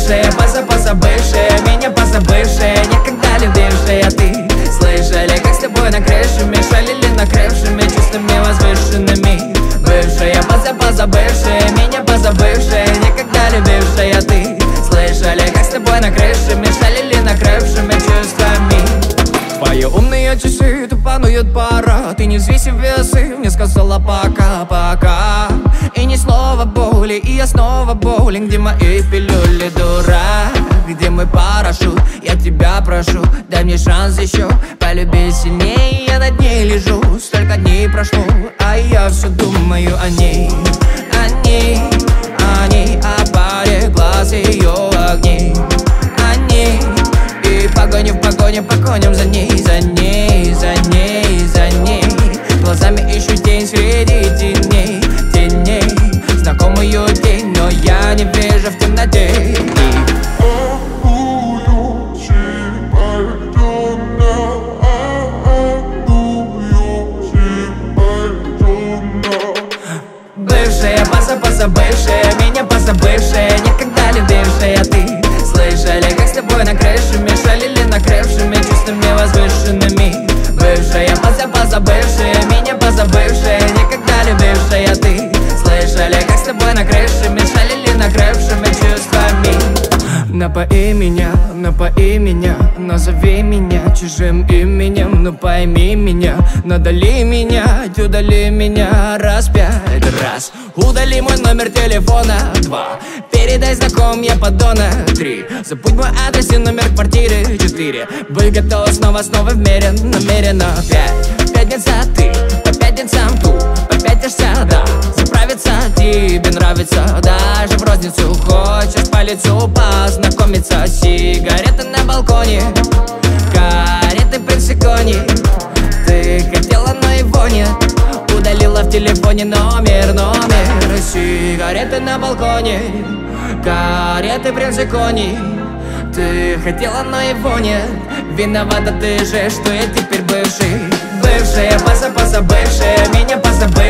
Бывшая, позабывшая, меня позабывшая, никогда любившая ты. Слышали, как с тобой на крыше мешалили накрывшими чувствами возвышенными. Бывшая, позабывшая, меня позабывшая, никогда любившая ты. Слышали, как с тобой на крыше мешалили накрывшими чувствами. Твои умные часы тупануют пора, ты не взвесив весы, мне сказала пока-пока. И ни слова боли, и я снова болен. Где мои пилюли, дурак? Где мой парашют? Я тебя прошу, дай мне шанс еще. Полюби сильнее, я над ней лежу. Столько дней прошло, а я все думаю о ней. О ней, о паре глаз ее огней. О ней, и погоним за ней, за ней, за ней, за ней. Глазами ищу тень среди теней, теней. Знакомую тень, но я не вижу в темноте. Бывшая, позабывшая, меня позабывшая, никогда любившая ты. Слышали, как с тобой на крыше мешалили накрывшими чувствами возвышенными. Бывшая, позабывшая, меня позабывшая, никогда любившая ты. Слышали, как с тобой на крыше мешалили накрывшими чувствами. Напои меня, назови меня чужим именем. Ну пойми меня, надали меня, удали меня раз 5 раз. Удали мой номер телефона 2, передай знаком, я подонок 3. Забудь мой адрес и номер квартиры 4. Быть готова снова вмерен, намеренно 5. Пятница ты, по пятницам ту, попятишься, да. Заправиться тебе нравится, даже в розницу хочешь по лицу познакомиться. Сигареты на балконе, кареты принцикони. Ты хотела, но его нет, удалила в телефоне номер. Сигареты на балконе, кареты принцикони. Ты хотела, но его нет, виновата ты же, что я теперь бывший. Бывшая, позабывшая, меня позабывшая,